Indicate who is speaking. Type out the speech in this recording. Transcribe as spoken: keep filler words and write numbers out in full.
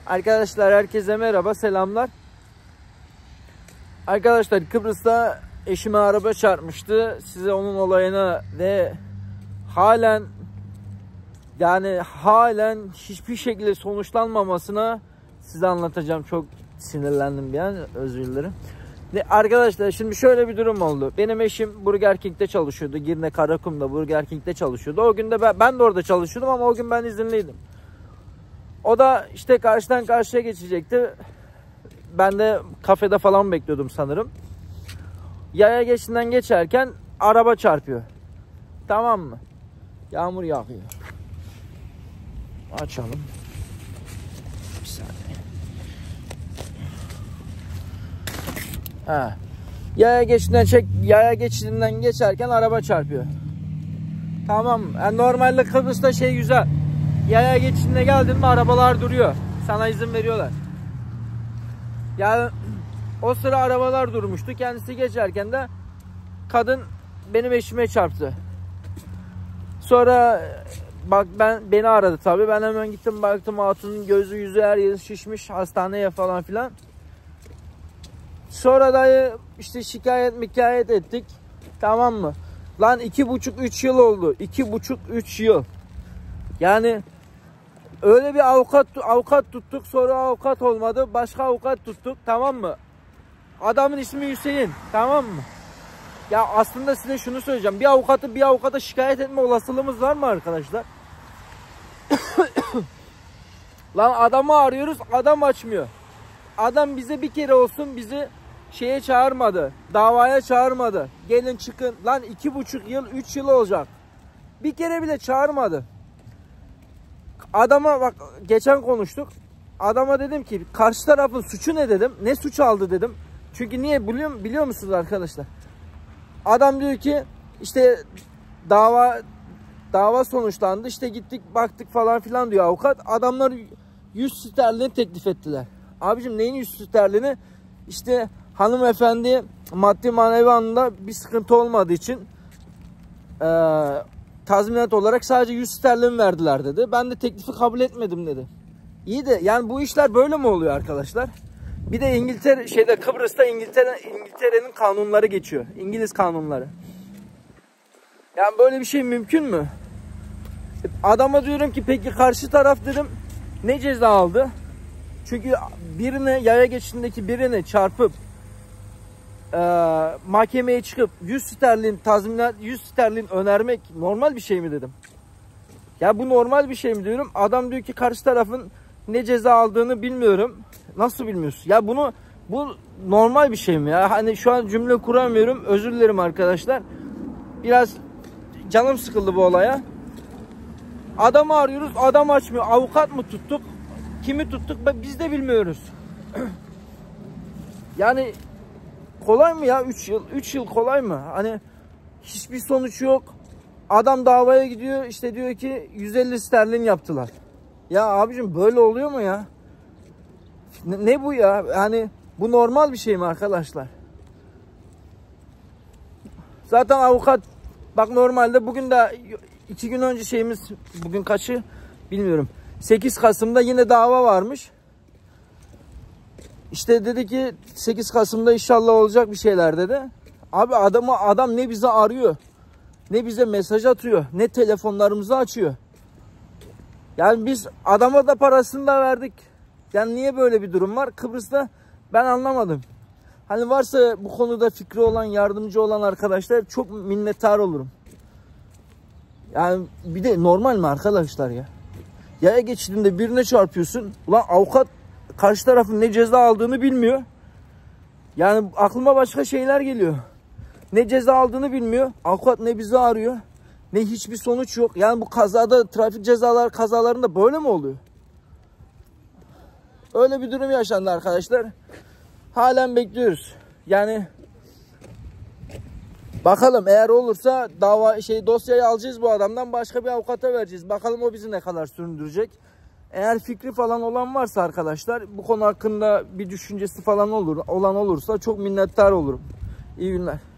Speaker 1: Arkadaşlar herkese merhaba, selamlar. Arkadaşlar Kıbrıs'ta eşime araba çarpmıştı. Size onun olayını ve halen yani halen hiçbir şekilde sonuçlanmamasına size anlatacağım. Çok sinirlendim bir an, özür dilerim. Ve arkadaşlar şimdi şöyle bir durum oldu. Benim eşim Burger King'de çalışıyordu. Girne Karakum'da Burger King'de çalışıyordu. O gün de ben, ben de orada çalışıyordum ama o gün ben izinliydim. O da işte karşıdan karşıya geçecekti. Ben de kafede falan bekliyordum sanırım. Yaya geçidinden geçerken araba çarpıyor. Tamam mı? Yağmur yağıyor. Açalım. Bir saniye. Ha. Yaya geçidinden çek, yaya geçidinden geçerken araba çarpıyor. Tamam mı? Yani normalde Kıbrıs'ta şey güzel. Yaya geçidine geldin mi arabalar duruyor. Sana izin veriyorlar. Yani o sıra arabalar durmuştu. Kendisi geçerken de kadın benim eşime çarptı. Sonra bak ben beni aradı tabii. Ben hemen gittim baktım, hatunun gözü yüzü her yeri şişmiş, hastaneye falan filan. Sonra da işte şikayet mikayet ettik. Tamam mı? Lan iki buçuk üç yıl oldu. iki buçuk üç yıl. Yani öyle bir avukat avukat tuttuk, sonra avukat olmadı. Başka avukat tuttuk, tamam mı? Adamın ismi Hüseyin, tamam mı? Ya aslında size şunu söyleyeceğim. Bir avukatı bir avukata şikayet etme olasılığımız var mı arkadaşlar? Lan adamı arıyoruz, adam açmıyor. Adam bize bir kere olsun bizi şeye çağırmadı. Davaya çağırmadı. Gelin çıkın. Lan iki buçuk yıl, üç yıl olacak. Bir kere bile çağırmadı. Adama bak, geçen konuştuk. Adama dedim ki karşı tarafın suçu ne dedim. Ne suç aldı dedim. Çünkü niye biliyor, biliyor musunuz arkadaşlar? Adam diyor ki işte dava dava sonuçlandı. İşte gittik baktık falan filan diyor avukat. Adamlar yüz sterlin teklif ettiler. Abicim neyin yüz sterlini? İşte hanımefendi maddi manevi anlamda bir sıkıntı olmadığı için eee tazminat olarak sadece yüz sterlin verdiler dedi. Ben de teklifi kabul etmedim dedi. İyi de yani bu işler böyle mi oluyor arkadaşlar? Bir de İngiltere şeyde Kıbrıs'ta İngiltere İngiltere'nin kanunları geçiyor. İngiliz kanunları. Yani böyle bir şey mümkün mü? Adama diyorum ki peki karşı taraf dedim ne ceza aldı? Çünkü birine yaya geçidindeki birine çarpıp e, mahkemeye çıkıp yüz sterlin tazminat yüz sterlin önermek normal bir şey mi dedim. Ya bu normal bir şey mi diyorum. Adam diyor ki karşı tarafın ne ceza aldığını bilmiyorum. Nasıl bilmiyorsun? Ya bunu bu normal bir şey mi ya? Hani şu an cümle kuramıyorum. Özür dilerim arkadaşlar. Biraz canım sıkıldı bu olaya. Adamı arıyoruz. Adam açmıyor. Avukat mı tuttuk? Kimi tuttuk? Biz de bilmiyoruz. Yani kolay mı ya? üç yıl. üç yıl kolay mı? Hani hiçbir sonuç yok. Adam davaya gidiyor. İşte diyor ki yüz elli sterlin yaptılar. Ya abicim böyle oluyor mu ya? Ne, ne bu ya? Yani bu normal bir şey mi arkadaşlar? Zaten avukat bak normalde bugün de iki gün önce şeyimiz, bugün kaçı bilmiyorum. sekiz Kasım'da yine dava varmış. İşte dedi ki sekiz Kasım'da inşallah olacak bir şeyler dedi. Abi adamı adam ne bize arıyor, ne bize mesaj atıyor, ne telefonlarımızı açıyor. Yani biz adama da parasını da verdik. Yani niye böyle bir durum var? Kıbrıs'ta ben anlamadım. Hani varsa bu konuda fikri olan, yardımcı olan arkadaşlar çok minnettar olurum. Yani bir de normal mi arkadaşlar ya? Yaya geçidinde birine çarpıyorsun. Ulan avukat karşı tarafın ne ceza aldığını bilmiyor. Yani aklıma başka şeyler geliyor. Ne ceza aldığını bilmiyor. Avukat ne bizi arıyor, ne hiçbir sonuç yok. Yani bu kazada, trafik cezalar kazalarında böyle mi oluyor? Öyle bir durum yaşandı arkadaşlar. Halen bekliyoruz. Yani bakalım eğer olursa dava şey dosyayı alacağız bu adamdan, başka bir avukata vereceğiz. Bakalım o bizi ne kadar süründürecek. Eğer fikri falan olan varsa arkadaşlar, bu konu hakkında bir düşüncesi falan olur olan olursa çok minnettar olurum. İyi günler.